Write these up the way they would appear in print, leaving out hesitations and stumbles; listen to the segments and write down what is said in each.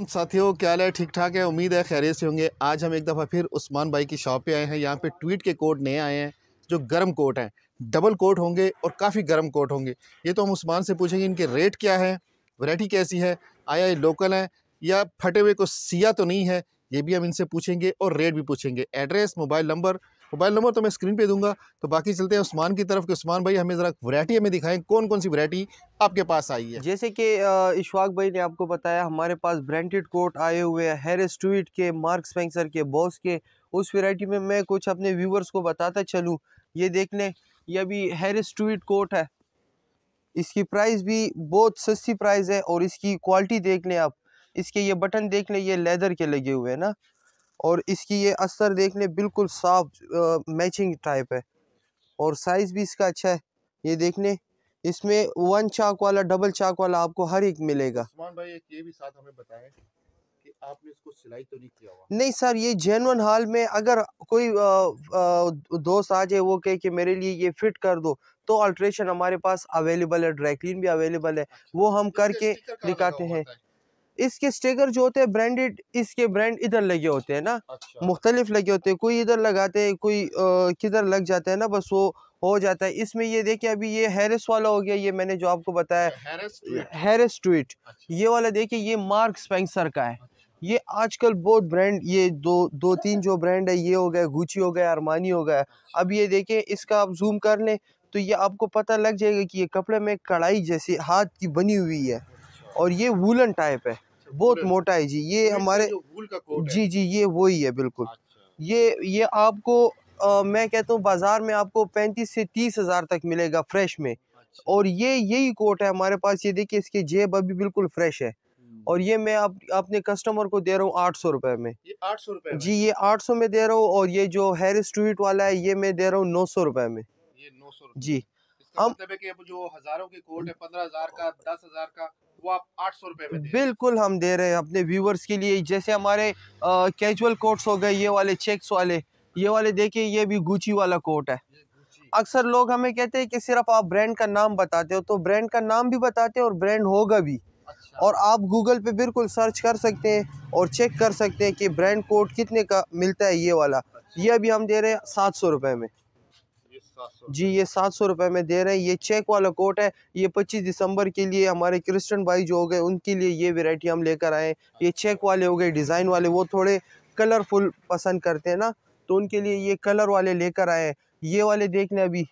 वालेकुम साथियों, क्या हाल है? ठीक ठाक है, उम्मीद है खैरियत से होंगे। आज हम एक दफ़ा फिर उस्मान भाई की शॉप पे आए हैं। यहाँ पे ट्वीट के कोट नए आए हैं जो गर्म कोट हैं, डबल कोट होंगे और काफ़ी गर्म कोट होंगे। ये तो हम उस्मान से पूछेंगे इनके रेट क्या है, वैरायटी कैसी है, आया ये लोकल है या फटे हुए को सिया तो नहीं है, ये भी हम इनसे पूछेंगे और रेट भी पूछेंगे। एड्रेस, मोबाइल नंबर तो मैं स्क्रीन पे दूंगा। तो बाकी चलते हैं उस्मान की तरफ कि उस्मान भाई हमें ज़रा वैरायटी हमें दिखाएं, कौन कौन सी वैरायटी आपके पास आई है। जैसे कि इशफाक भाई ने आपको बताया, हमारे पास ब्रांडेड कोट आए हुए हैं हैरिस ट्वीट के, मार्क स्पेंसर के, बॉस के। उस वैरायटी में मैं कुछ अपने व्यूवर्स को बताता चलूँ। ये देख लें, ये अभी हैरिस ट्वीट कोट है। इसकी प्राइस भी बहुत सस्ती प्राइस है और इसकी क्वालिटी देख लें आप। इसके ये बटन देख लें, ये लेदर के लगे हुए हैं ना। और इसकी ये अस्तर देख लें, बिल्कुल साफ मैचिंग टाइप है और साइज़ भी इसका अच्छा है। ये देख लें, इसमें वन चाक वाला, डबल चाक वाला आपको हर एक मिलेगा। उस्मान भाई एक ये भी साथ हमें बताएं कि आपने इसको सिलाई तो नहीं किया हुआ? नहीं सर, ये जेन्युइन हाल में अगर कोई दोस्त आ जाए, वो कहे कि मेरे लिए ये फिट कर दो, तो अल्ट्रेशन हमारे पास अवेलेबल है, ड्राई क्लीन भी अवेलेबल है। वो हम करके दिखाते हैं। इसके स्टिकर जो होते हैं ब्रांडेड, इसके ब्रांड इधर लगे होते हैं ना। अच्छा। मुख्तलिफ लगे होते हैं, कोई इधर लगाते हैं, कोई किधर लग जाता है ना, बस वो हो जाता है। इसमें ये देखिए, अभी ये हैरिस वाला हो गया, ये मैंने जो आपको बताया हैरिस ट्वीट। ये वाला देखिए, ये मार्क स्पेंसर का है। ये आजकल बहुत ब्रांड, ये दो तीन जो ब्रांड है, ये हो गया गुची, हो गया अरमानी, हो गया। अब ये देखिए, इसका आप जूम कर लें तो ये आपको पता लग जाएगा कि ये कपड़े में कढ़ाई जैसी हाथ की बनी हुई है और ये वूलन टाइप है, बहुत मोटा है जी। ये हमारे वूल का कोट है। जी जी, ये वही है बिल्कुल। ये आपको मैं कहता हूँ बाजार में आपको 35 से 30 हज़ार तक मिलेगा फ्रेश में। और ये यही कोट है हमारे पास। ये देखिए, इसकी जेब अभी बिल्कुल फ्रेश है और ये मैं अपने कस्टमर को दे रहा हूँ 800 रुपए में। ये 800 रुपए जी, ये 800 में दे रहा हूँ। और ये जो हैरिस ट्वीट वाला है, ये मैं दे रहा हूँ 900 रुपए में। ये 900 रुपए। जी, इसका हम मतलब है कि अब जो हजारों के कोट है, 15,000 का, 10,000 का, वो आप 800 रुपए में दे रहे हैं। बिल्कुल हम दे रहे हैं अपने व्यूवर्स के लिए। जैसे हमारे कैजुअल कोट्स हो गए, ये वाले चेक्स वाले, ये वाले देखिए, ये भी गुची वाला कोट है। अक्सर लोग हमें कहते हैं कि सिर्फ आप ब्रांड का नाम बताते हो, तो ब्रांड का नाम भी बताते हैं और ब्रांड होगा भी। और आप गूगल पे बिल्कुल सर्च कर सकते हैं और चेक कर सकते हैं कि ब्रांड कोट कितने का मिलता है। ये वाला, ये अभी हम दे रहे हैं 700 रुपए में। जी, ये 700 रुपए में दे रहे हैं। ये चेक वाला कोट है। ये 25 दिसंबर के लिए हमारे क्रिश्चियन भाई जो हो गए, उनके लिए ये वैरायटी हम लेकर आए। ये चेक वाले हो गए, डिज़ाइन वाले, वो थोड़े कलरफुल पसंद करते हैं ना, तो उनके लिए ये कलर वाले लेकर आए हैं। ये वाले देखने अभी,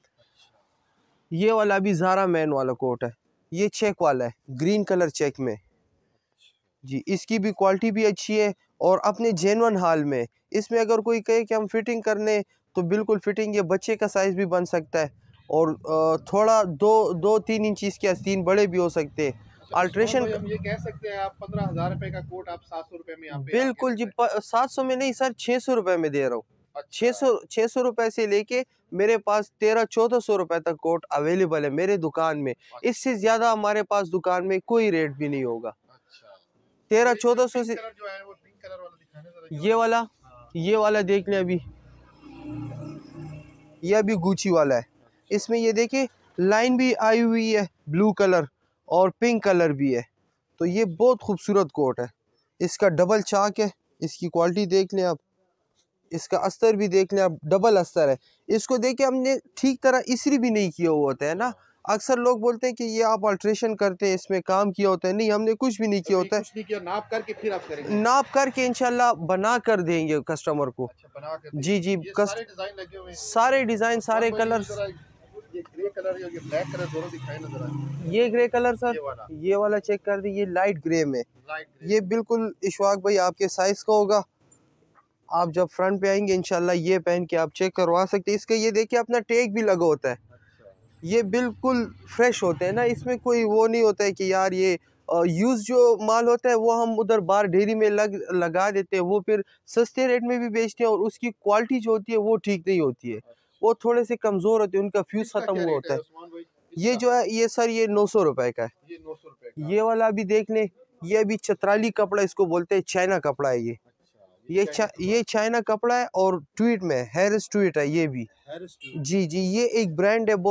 ये वाला अभी ज़ारा मैन वाला कोट है। ये चेक वाला है, ग्रीन कलर चेक में जी। इसकी भी क्वालिटी भी अच्छी है और अपने जेन्युइन हाल में। इसमें अगर कोई कहे कि हम फिटिंग करने, तो बिल्कुल फिटिंग, ये बच्चे का साइज़ भी बन सकता है और थोड़ा 2-3 इंच इसके आस्तीन बड़े भी हो सकते हैं। अल्ट्रेशन हम ये कह सकते हैं, आप 15,000 रुपए का कोट आप 700 रुपए में यहाँ पे बिल्कुल जी, 700 में नहीं सर, 600 रुपए में दे रहा हूँ। अच्छा। 600 रुपए से लेके मेरे पास 1300-1400 रुपए तक कोट अवेलेबल है मेरे दुकान में। इससे ज्यादा हमारे पास दुकान में कोई रेट भी नहीं होगा। 1300-1400 से। जो है वो पिंक कलर वाला दिखाने जरा। ये वाला देख लें अभी, ये अभी गुची वाला है। इसमें ये देखिए, लाइन भी आई हुई है, ब्लू कलर और पिंक कलर भी है। तो ये बहुत खूबसूरत कोट है। इसका डबल चाक है, इसकी क्वालिटी देख लें आप। इसका अस्तर भी देख लें आप, डबल अस्तर है। इसको देखिए, हमने ठीक तरह इस्त्री भी नहीं किया हुआ होता है ना। अक्सर लोग बोलते हैं कि ये आप अल्ट्रेशन करते हैं, इसमें काम किया होता है। नहीं, हमने कुछ भी नहीं किया होता है। नाप करके फिर आप करेंगे? नाप करके इंशाल्लाह बना कर देंगे कस्टमर को। अच्छा, बना कर जी जी, सारे डिजाइन लगे हुए हैं। सारे डिजाइन, सारे कलर। ये ग्रे कलर और ये ब्लैक कलर दोनों दिखाई नजर आ रहे हैं। ये ग्रे कलर सर, ये वाला चेक कर दी, ये लाइट ग्रे में। ये बिल्कुल इशफाक भाई आपके साइज का होगा। आप जब फ्रंट पे आएंगे इंशाल्लाह ये पहन के आप चेक करवा सकते हैं। इसका ये देखिए, अपना टैग भी लगा होता है। ये बिल्कुल फ्रेश होते हैं ना, इसमें कोई वो नहीं होता है कि यार ये यूज़ जो माल होता है वो हम उधर बाहर डेयरी में लगा देते हैं, वो फिर सस्ते रेट में भी बेचते हैं और उसकी क्वालिटी जो होती है वो ठीक नहीं होती है, वो थोड़े से कमज़ोर होते हैं, उनका फ्यूज़ ख़त्म हुआ होता है। ये जो है, ये सर, ये 900 रुपए का है। ये 900 रुपए का। ये वाला अभी देख लें, ये अभी चतराली कपड़ा इसको बोलते हैं, चाइना कपड़ा है ये। ये चाइना कपड़ा है और ट्वीट में हैरिस ट्वीट है ये भी। जी जी, ये एक ब्रांड है बहुत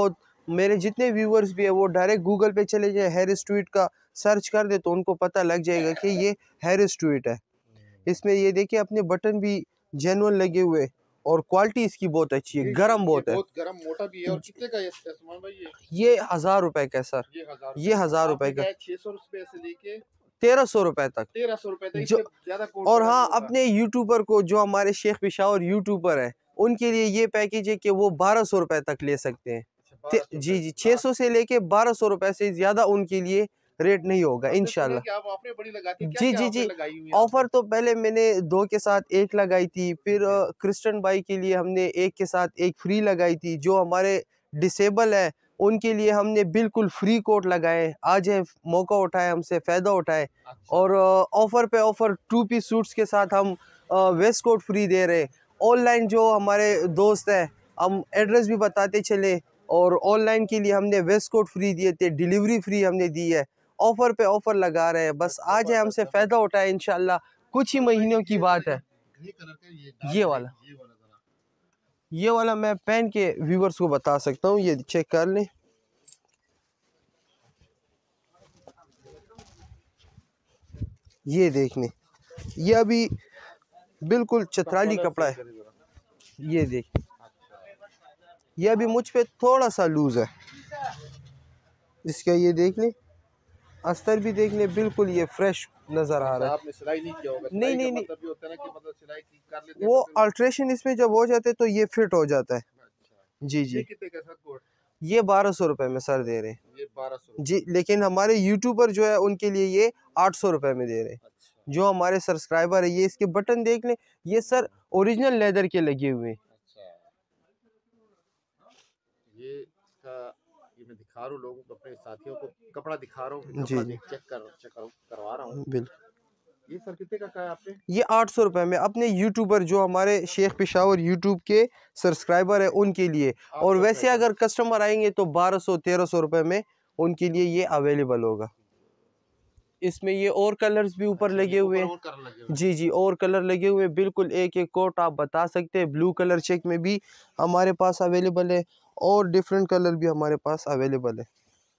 मेरे जितने व्यूवर्स भी है वो डायरेक्ट गूगल पे चले जाए, हैरिस ट्वीट का सर्च कर दे तो उनको पता लग जाएगा कि ये हैरिस ट्वीट है। इसमें ये देखिए अपने बटन भी जेन्युइन लगे हुए और क्वालिटी इसकी बहुत अच्छी है, गरम बहुत है। बहुत गरम मोटा भी है। और कितने का है उस्मान भाई ये 1000 रुपए का है सर। ये 1000 रुपए का 600 रुपए से लेके 1300 रुपए तक। 1300 रुपए तक जो ज्यादा और हाँ, अपने यूट्यूबर को जो हमारे शेख पिशावर यूट्यूबर है उनके लिए ये पैकेज है कि वो 1200 रुपए तक ले सकते हैं। जी जी, 600 से लेके 1200 रुपए से ज्यादा उनके लिए रेट नहीं होगा इंशाल्लाह। जी जी जी, ऑफर तो पहले मैंने 2 के साथ 1 लगाई थी, फिर क्रिस्टन भाई के लिए हमने 1 के साथ 1 फ्री लगाई थी। जो हमारे डिसेबल है उनके लिए हमने बिल्कुल फ्री कोट लगाए। आज है मौका उठाए, हमसे फ़ायदा उठाए। और ऑफ़र पे ऑफ़र 2 पीस सूट्स के साथ हम वेस्ट कोट फ्री दे रहे। ऑनलाइन जो हमारे दोस्त हैं हम एड्रेस भी बताते चले, और ऑनलाइन के लिए हमने वेस्ट कोट फ्री दिए थे, डिलीवरी फ्री हमने दी है। ऑफ़र पे ऑफ़र लगा रहे हैं, बस आज है हमसे फ़ायदा उठाए इंशाल्लाह। कुछ ही महीनों की बात है। ये वाला मैं पहन के व्यूवर्स को बता सकता हूँ, ये चेक कर लें। ये देख लें, ये अभी बिल्कुल चतराली कपड़ा है। ये देख, ये अभी मुझ पे थोड़ा सा लूज है इसका। ये देख लें, अस्तर भी देख लें, बिल्कुल ये फ्रेश नजर आ रहा है। आपने सिलाई नहीं किया होगा। नहीं नहीं नहीं, मतलब होता है ना कि मतलब सिलाई कर लेते वो अल्ट्रेशन इसमें जब हो जाते तो ये फिट हो जाता है। जी जी, कितने का सर कोट? ये 1200 रुपए में सर दे रहे हैं। ये 1200 जी, लेकिन हमारे यूट्यूबर जो है उनके लिए ये 800 रुपए में दे रहे हैं। जो हमारे सब्सक्राइबर है, ये इसके बटन देख लें, ये सर ओरिजिनल लेदर के लगे हुए हैं। ये मैं दिखा रहा हूँ लोगों को, अपने साथियों को कपड़ा दिखा रहा हूँ। जी चेक करवा रहा हूँ। बिल्कुल। ये सर कितने का कहा आपने? ये 800 रुपए में अपने यूट्यूबर जो हमारे शेख पिशावर यूट्यूब के सब्सक्राइबर है उनके लिए। और वैसे अगर कस्टमर आएंगे तो 1200-1300 रुपए में उनके लिए ये अवेलेबल होगा। इसमें ये और कलर्स भी ऊपर लगे हुए हैं। जी जी, और कलर लगे हुए, बिल्कुल एक एक कोट आप बता सकते हैं। ब्लू कलर चेक में भी हमारे पास अवेलेबल है और डिफरेंट कलर भी हमारे पास अवेलेबल है।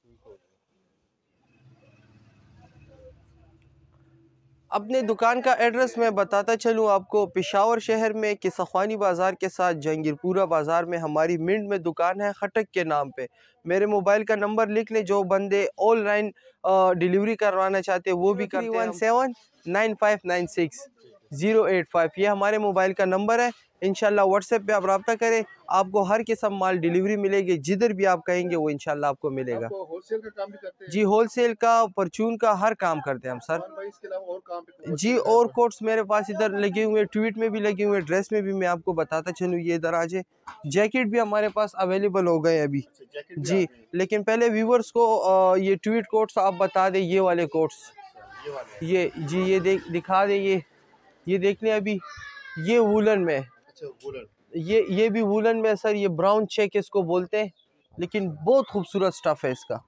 अपने दुकान का एड्रेस मैं बताता चलूँ आपको। पेशावर शहर में किसख्वानी बाज़ार के साथ जहांगीरपुरा बाज़ार में हमारी मिंट में दुकान है, खटक के नाम पे। मेरे मोबाइल का नंबर लिख लें, जो बंदे ऑनलाइन डिलीवरी करवाना चाहते हैं वो भी करते हैं। 3179596 085, ये हमारे मोबाइल का नंबर है। इंशाल्लाह व्हाट्सएप पे आप रब्ता करें, आपको हर किस्म माल डिलीवरी मिलेगी। जिधर भी आप कहेंगे वो इंशाल्लाह आपको मिलेगा। होलसेल का काम भी करते हैं? जी, होलसेल का, परचून का, हर काम करते हैं हम सर। इसके अलावा और काम जी, और कोट्स मेरे पास इधर लगे हुए, ट्वीट में भी लगे हुए, ड्रेस में भी मैं आपको बताता चलूँ। ये इधर आ जाए, जैकेट भी हमारे पास अवेलेबल हो गए अभी। जी, लेकिन पहले व्यूवर्स को ये ट्वीट कोट्स आप बता दें, ये वाले कोट्स, ये जी, ये दिखा दें। ये देख लें अभी, ये वूलन में। अच्छा, वूलन, ये भी वूलन में सर। ये ब्राउन चेक इसको बोलते हैं, लेकिन बहुत खूबसूरत स्टफ है इसका।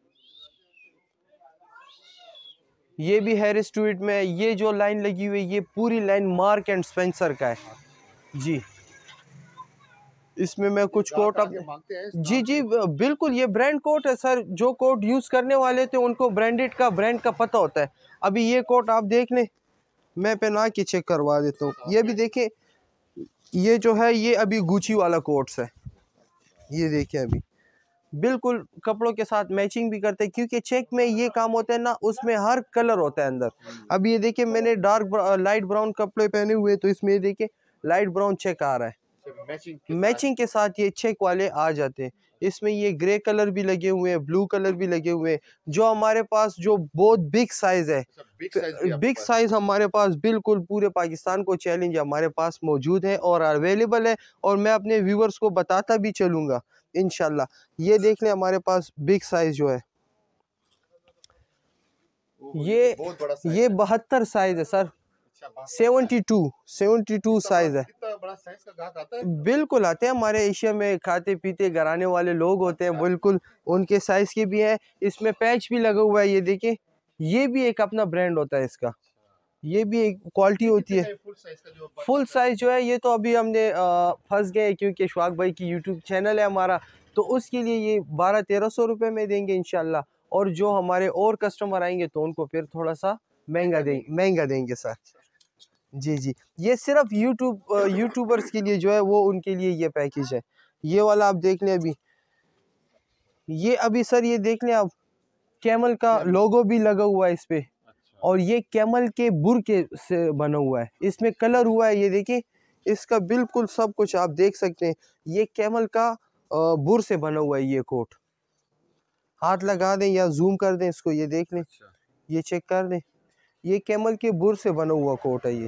ये भी हैरिस ट्वीट में। ये जो लाइन लगी हुई है, ये पूरी लाइन मार्क एंड स्पेंसर का है। जी, इसमें मैं कुछ कोट अब जी जी बिल्कुल, ये ब्रांड कोट है सर। जो कोट यूज़ करने वाले थे उनको ब्रांड का पता होता है। अभी ये कोट आप देख लें, मैं पहना के चेक करवा देता हूँ। ये भी देखें, ये जो है ये अभी गुची वाला कोट्स है। ये देखें, अभी बिल्कुल कपड़ों के साथ मैचिंग भी करते हैं, क्योंकि चेक में ये काम होता है ना, उसमें हर कलर होता है अंदर। अब ये देखिए, मैंने लाइट ब्राउन कपड़े पहने हुए, तो इसमें देखिए लाइट ब्राउन चेक आ रहा है। मैचिंग के साथ ये चेक वाले आ जाते हैं। इसमें ये ग्रे कलर भी लगे हुए हैं, ब्लू कलर भी लगे हुए हैं। जो हमारे पास जो बहुत बिग साइज है, बिग साइज हमारे पास बिल्कुल पूरे पाकिस्तान को चैलेंज हमारे पास मौजूद है और अवेलेबल है। और मैं अपने व्यूवर्स को बताता भी चलूँगा इंशाल्लाह। ये देख लें, हमारे पास बिग साइज जो है, ये 72 साइज है सर। 72 साइज है। इतना बड़ा साइज का गाहक आता है? बिल्कुल आते हैं। हमारे एशिया में खाते पीते घराने वाले लोग होते हैं, बिल्कुल उनके साइज के भी हैं। इसमें पैच भी लगा हुआ है, ये देखिए, ये भी एक अपना ब्रांड होता है इसका। ये भी एक क्वालिटी होती है। फुल साइज का जो फुल साइज जो है ये तो अभी हमने फंस गए क्योंकि शवाक भाई की यूट्यूब चैनल है हमारा, तो उसके लिए ये 1200-1300 रुपये में देंगे इंशाल्लाह। और जो हमारे और कस्टमर आएंगे तो उनको फिर थोड़ा सा महंगा देंगे सर। जी जी, ये सिर्फ यूट्यूबर्स के लिए जो है वो उनके लिए ये पैकेज है। ये वाला आप देख लें अभी, ये अभी सर ये देख लें आप, कैमल का लोगो भी लगा हुआ है इस पे। और ये कैमल के बुर के से बना हुआ है, इसमें कलर हुआ है, ये देखिए इसका बिल्कुल सब कुछ आप देख सकते हैं। ये कैमल का बुर से बना हुआ है ये कोट। हाथ लगा दें या जूम कर दें इसको, ये देख लें, ये चेक कर दें, ये कैमल के बुर से बना हुआ कोट है ये।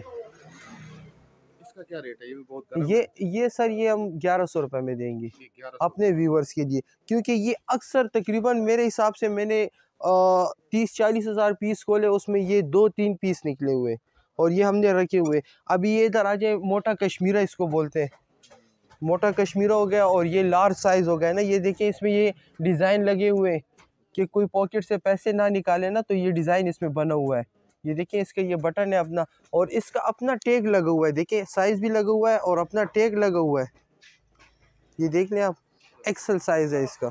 इसका क्या रेट है? ये भी बहुत गर्म ये सर ये हम 1100 रुपये में देंगे अपने व्यूवर्स के लिए, क्योंकि ये अक्सर तकरीबन मेरे हिसाब से मैंने 30-40 हज़ार पीस खोले, उसमें ये 2-3 पीस निकले हुए और ये हमने रखे हुए। अभी ये इधर आ जाए, मोटा कश्मीरा इसको बोलते हैं, मोटा कश्मीरा हो गया और ये लार्ज साइज़ हो गया ना। ये देखिए इसमें ये डिज़ाइन लगे हुए हैं कि कोई पॉकेट से पैसे ना निकाले ना, तो ये डिज़ाइन इसमें बना हुआ है। ये देखिए इसका ये बटन है अपना, और इसका अपना टैग लगा हुआ है, देखिए साइज़ भी लगा हुआ है और अपना टैग लगा हुआ है। ये देख लें आप, एक्सल साइज़ है इसका।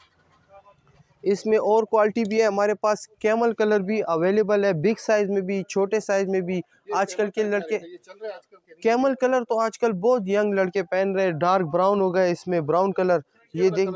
इसमें और क्वालिटी भी है हमारे पास, कैमल कलर भी अवेलेबल है, बिग साइज़ में भी, छोटे साइज़ में भी। आजकल के लड़के कैमल कलर तो आजकल बहुत यंग लड़के पहन रहे हैं। डार्क ब्राउन हो गया इसमें, ब्राउन कलर, ये देख,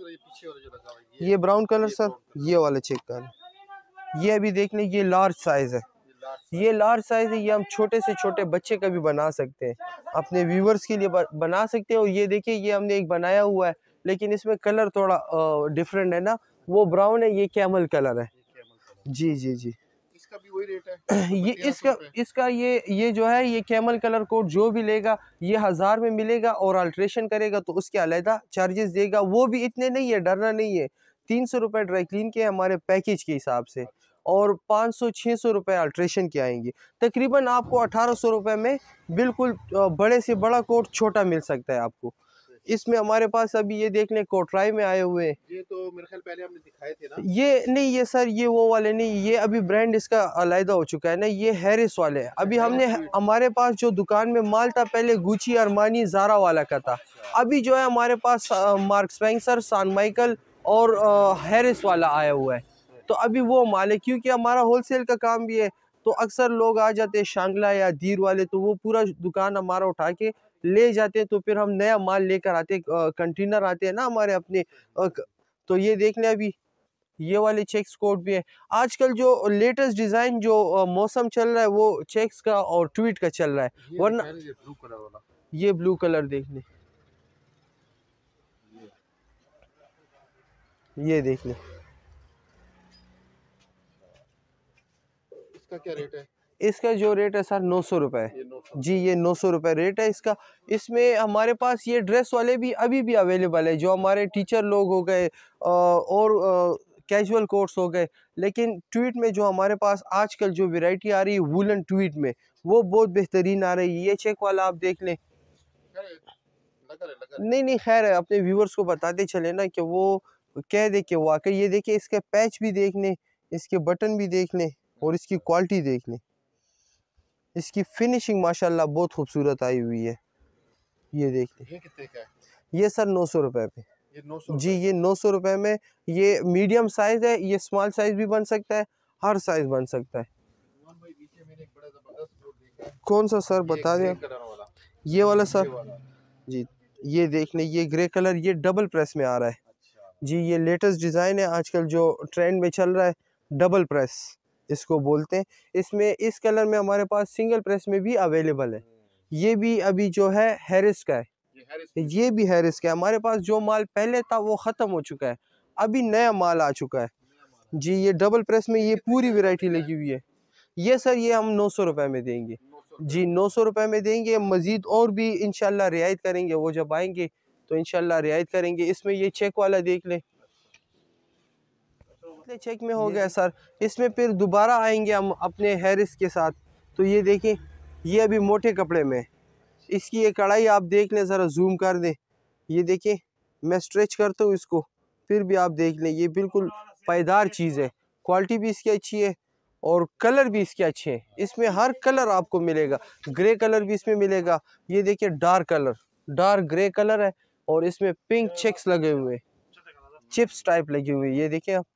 ये ब्राउन कलर सर, ये वाला चेक कर, ये अभी देख लें, ये लार्ज साइज़ है, ये लार्ज साइज़ है। ये हम छोटे से छोटे बच्चे का भी बना सकते हैं, अपने व्यूवर्स के लिए बना सकते हैं। और ये देखिए ये हमने एक बनाया हुआ है, लेकिन इसमें कलर थोड़ा डिफरेंट है ना, वो ब्राउन है, ये कैमल कलर है। जी जी जी, इसका भी वही रेट है? ये इसका ये जो है, ये कैमल कलर कोट जो भी लेगा ये 1000 में मिलेगा, और अल्ट्रेशन करेगा तो उसके अलग चार्जेस देगा। वो भी इतने नहीं है, डरना नहीं है। 300 रुपये ड्राई क्लीन के हमारे पैकेज के हिसाब से, और 500-600 रुपये अल्ट्रेशन के आएंगे। तकरीबन आपको 1800 रुपये में बिल्कुल बड़े से बड़ा कोट छोटा मिल सकता है आपको। इसमें हमारे पास अभी ये देख लें कोटराई में आए हुए हैं। ये तो मेरे ख्याल पहले हमने दिखाए थे ना? ये नहीं, ये सर ये वो वाले नहीं, ये अभी ब्रांड इसका अलग हो चुका है ना, ये हैरिस वाले हैं। अभी हमने हमारे पास जो दुकान में माल था पहले गुची, अरमानी, ज़ारा वाला का था। अभी जो है हमारे पास मार्क स्पेंसर, सान माइकल और हैरिस वाला आया हुआ है। तो अभी वो माल है, क्योंकि हमारा होलसेल का काम भी है, तो अक्सर लोग आ जाते हैं शांगला या दीर वाले, तो वो पूरा दुकान हमारा उठा के ले जाते हैं। तो फिर हम नया माल लेकर आते हैं, कंटेनर आते हैं ना हमारे अपने। तो ये देख लें अभी ये वाले चेक्स कोट भी है। आजकल जो लेटेस्ट डिज़ाइन जो मौसम चल रहा है वो चेक्स का और ट्वीट का चल रहा है। वरना ब्लू कलर वाला, ये ब्लू कलर देख लें, ये देख लें, इसका क्या रेट है? इसका जो रेट है सर 900 रुपये है जी, ये 900 रुपये रेट है इसका। इसमें हमारे पास ये ड्रेस वाले भी अभी भी अवेलेबल है, जो हमारे टीचर लोग हो गए और कैजुअल कोट्स हो गए। लेकिन ट्वीट में जो हमारे पास आजकल जो वैरायटी आ रही है वूलन ट्वीट में, वो बहुत बेहतरीन आ रही है। ये चेक वाला आप देख लें। नहीं नहीं, खैर है, अपने व्यूवर्स को बताते चले ना कि वो कह दे कि वाकई। ये देखिए इसके पैच भी देख लें, इसके बटन भी देख लें, और इसकी क्वालिटी देख लें, इसकी फिनिशिंग माशाल्लाह बहुत खूबसूरत आई हुई है। ये देख लें। ये कितने का है? ये सर 900 रुपये पे। ये 900 जी, ये 900 रुपये में। ये मीडियम साइज़ है, ये स्मॉल साइज़ भी बन सकता है, हर साइज़ बन सकता है। कौन सा सर बता दें? ये वाला सर जी, ये देख लें, ये ग्रे कलर, ये डबल प्रेस में आ रहा है जी। ये लेटेस्ट डिज़ाइन है, आजकल जो ट्रेंड में चल रहा है, डबल प्रेस इसको बोलते हैं। इसमें इस कलर में हमारे पास सिंगल प्रेस में भी अवेलेबल है। ये भी अभी जो है हैरिस का है, ये भी हैरिस का है। हमारे पास जो माल पहले था वो ख़त्म हो चुका है, अभी नया माल आ चुका है जी। ये डबल प्रेस में ये पूरी वैरायटी लगी हुई है। ये सर ये हम 900 रुपये में देंगे जी, 900 रुपये में देंगे। मज़ीद और भी इंशाल्लाह रियायत करेंगे, वो जब आएंगे तो इंशाल्लाह रियायत करेंगे। इसमें ये चेक वाला देख लें, चेक में हो गया सर। इसमें फिर दोबारा आएंगे हम अपने हैरिस के साथ। तो ये देखें, ये अभी मोटे कपड़े में, इसकी ये कढ़ाई आप देख लें, ज़रा जूम कर दें। ये देखें, मैं स्ट्रेच करता हूँ इसको, फिर भी आप देख लें, ये बिल्कुल पायदार चीज़ है, क्वालिटी भी इसकी अच्छी है और कलर भी इसके अच्छे हैं। इसमें हर कलर आपको मिलेगा, ग्रे कलर भी इसमें मिलेगा। ये देखिए dark colour, dark grey colour है और इसमें पिंक चेक्स लगे हुए, चिप्स टाइप लगे हुए। ये देखिए आप,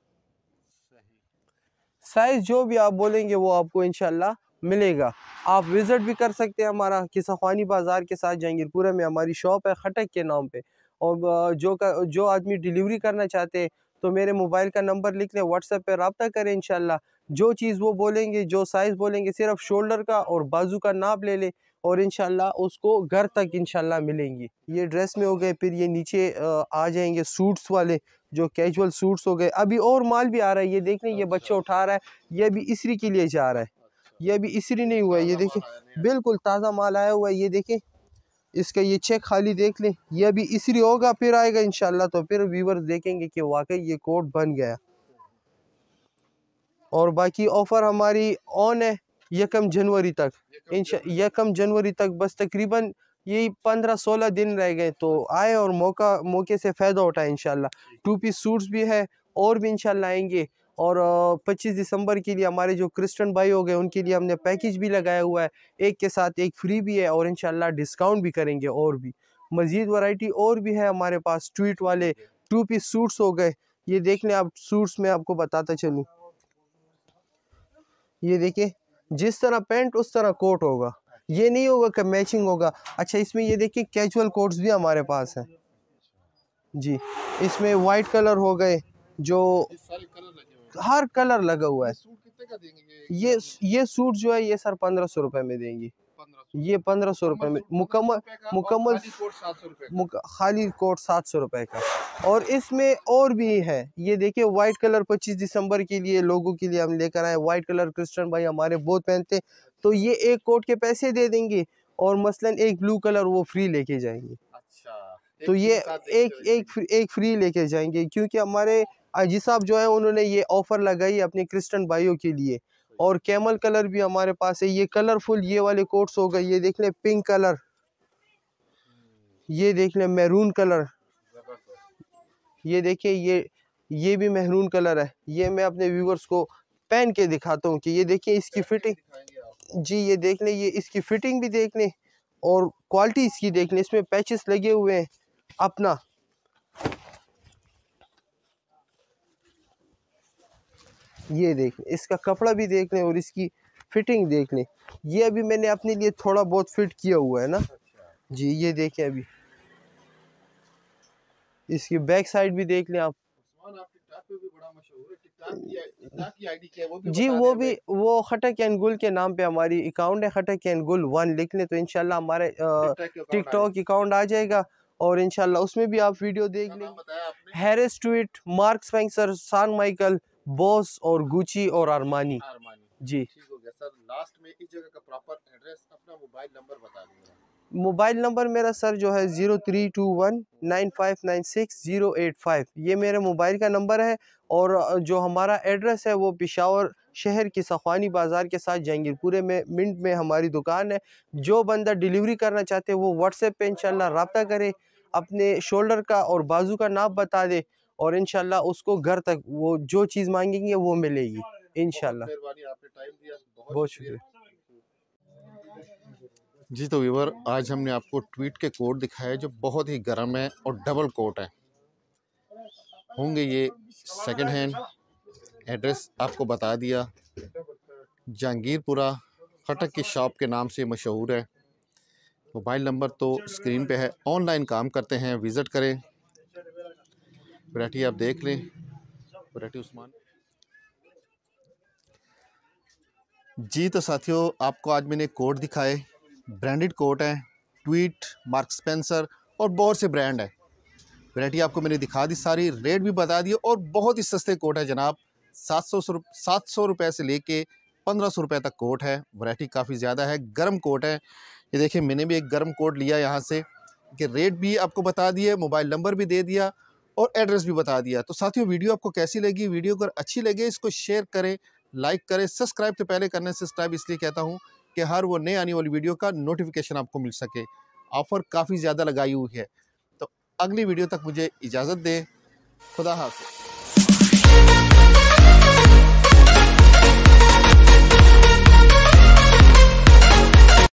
साइज जो भी आप बोलेंगे वो आपको इंशाल्लाह मिलेगा। आप विजिट भी कर सकते हैं हमारा किसाख्वानी बाजार के साथ जहांगीरपुरा में हमारी शॉप है खटक के नाम पे। और जो आदमी डिलीवरी करना चाहते हैं तो मेरे मोबाइल का नंबर लिख लें, व्हाट्सएप पे रब्ता करें। इंशाल्लाह जो चीज़ वो बोलेंगे, जो साइज़ बोलेंगे, सिर्फ शोल्डर का और बाजू का नाप ले ले और इंशाल्लाह उसको घर तक इंशाल्लाह मिलेंगी। ये ड्रेस में हो गए, फिर ये नीचे आ जाएंगे सूट्स वाले, जो कैजुअल सूट्स हो गए। अभी और माल भी आ रहा है, ये देख लें, ये बच्चा उठा रहा है, ये भी इस्त्री के लिए जा रहा है, ये अभी इस्त्री नहीं हुआ है। ये देखिए बिल्कुल ताज़ा माल आया हुआ है। ये देखें इसका ये चेक खाली देख लें, ये अभी इस्त्री होगा फिर आएगा इंशाल्लाह, तो फिर व्यूवर्स देखेंगे कि वाकई ये कोट बन गया। और बाकी ऑफर हमारी ऑन है 1 जनवरी तक, 1 जनवरी तक, बस तकरीबन यही 15-16 दिन रह गए। तो आए और मौके से फ़ायदा उठाए इंशाल्लाह। 2 पीस सूट्स भी है और भी इंशाल्लाह आएंगे। और 25 दिसंबर के लिए हमारे जो क्रिश्चियन भाई हो गए उनके लिए हमने पैकेज भी लगाया हुआ है, एक के साथ एक फ्री भी है और इंशाल्लाह डिस्काउंट भी करेंगे। और भी मज़ीद वैरायटी और भी है हमारे पास। ट्वीट वाले 2 पीस सूट्स हो गए, ये देख लें आप, सूट्स में आपको बताता चलूँ। ये देखिए जिस तरह पैंट उस तरह कोट होगा, ये नहीं होगा कि मैचिंग होगा। अच्छा इसमें ये देखिए कैजुअल कोट्स भी हमारे पास हैं जी। इसमें वाइट कलर हो गए, जो हर कलर लगा हुआ है। ये सूट जो है ये सर 1500 रुपए में देंगे। ये 1500 रुपए में मुकम्मल खाली कोट 700 रुपए का। और इसमें और भी है, ये देखिए वाइट कलर 25 दिसंबर के लिए लोगों के लिए हम लेकर आए। वाइट कलर क्रिश्चियन भाई हमारे बहुत पहनते, तो ये एक कोट के पैसे दे देंगे और मसलन एक ब्लू कलर वो फ्री लेके जाएंगे। अच्छा, तो ये एक फ्री लेके जाएंगे, क्योंकि हमारे अजी साहब जो है उन्होंने ये ऑफर लगाई अपने क्रिश्चियन भाइयों के लिए। और कैमल कलर भी हमारे पास है, ये कलरफुल ये वाले कोट्स हो गए। ये देख लें पिंक कलर, ये देख लें मैरून कलर, ये देखिए ये भी मैरून कलर है। ये मैं अपने व्यूवर्स को पहन के दिखाता हूँ कि ये देखिए इसकी फिटिंग जी, ये देख लें, ये इसकी फिटिंग भी देख लें और क्वालिटी इसकी देख लें। इसमें पैचेस लगे हुए हैं अपना, ये देख लें, इसका कपड़ा भी देख लें और इसकी फिटिंग देख लें। ये अभी मैंने अपने लिए थोड़ा बहुत फिट किया हुआ है ना जी। ये देखें अभी इसकी बैक साइड भी देख लें आप जी। वो खटक एंड गुल के नाम पे हमारी अकाउंट है, खटक एंड गुल 1 लिख लें तो इंशाल्लाह हमारे टिकटॉक अकाउंट आ जाएगा और इंशाल्लाह उसमें भी आप वीडियो देख लें। हैरिस ट्वीट, मार्क स्पेंसर, सान माइकल, बॉस और गुची और अरमानी जी। ठीक हो गया सर। लास्ट में इस जगह का प्रॉपर एड्रेस, अपना मोबाइल नंबर बता दीजिए। मोबाइल नंबर मेरा सर जो है 03219596 085, ये मेरे मोबाइल का नंबर है। और जो हमारा एड्रेस है वो पेशावर शहर की सख्वानी बाज़ार के साथ जहांगीरपुरे में मिंट में हमारी दुकान है। जो बंदा डिलीवरी करना चाहते हैं वो व्हाट्सएप पे इंशाल्लाह रब्ता करे, अपने शोल्डर का और बाजू का नाप बता दे और इंशाल्लाह उसको घर तक वो जो चीज़ मांगेंगे वो मिलेगी इंशाल्लाह। बहुत शुक्रिया जी। तो व्यूवर आज हमने आपको ट्वीट के कोट दिखाए जो बहुत ही गर्म है और डबल कोट है होंगे। ये सेकंड हैंड, एड्रेस आपको बता दिया, जहांगीरपुरा खटक की शॉप के नाम से मशहूर है। मोबाइल नंबर तो स्क्रीन पे है, ऑनलाइन काम करते हैं, विज़िट करें। वैरायटी आप देख लें, वैरायटी उस्मान जी। तो साथियों आपको आज मैंने कोट दिखाए, ब्रांडेड कोट है, ट्वीट, मार्क स्पेंसर और बहुत से ब्रांड है। वैरायटी आपको मैंने दिखा दी सारी, रेट भी बता दिए और बहुत ही सस्ते कोट है जनाब। 700 रुपये से लेके 1500 रुपये तक कोट है। वैरायटी काफ़ी ज़्यादा है, गर्म कोट है। ये देखिए मैंने भी एक गर्म कोट लिया यहाँ से, कि रेट भी आपको बता दिए, मोबाइल नंबर भी दे दिया और एड्रेस भी बता दिया। तो साथियों वीडियो आपको कैसी लगी? वीडियो अगर अच्छी लगे इसको शेयर करें, लाइक करें। सब्सक्राइब तो पहले करने से सब्सक्राइब इसलिए कहता हूँ कि हर वो नए आने वाली वीडियो का नोटिफिकेशन आपको मिल सके। ऑफ़र काफ़ी ज़्यादा लगाई हुई है। तो अगली वीडियो तक मुझे इजाज़त दें। खुदा हाफ़िज़।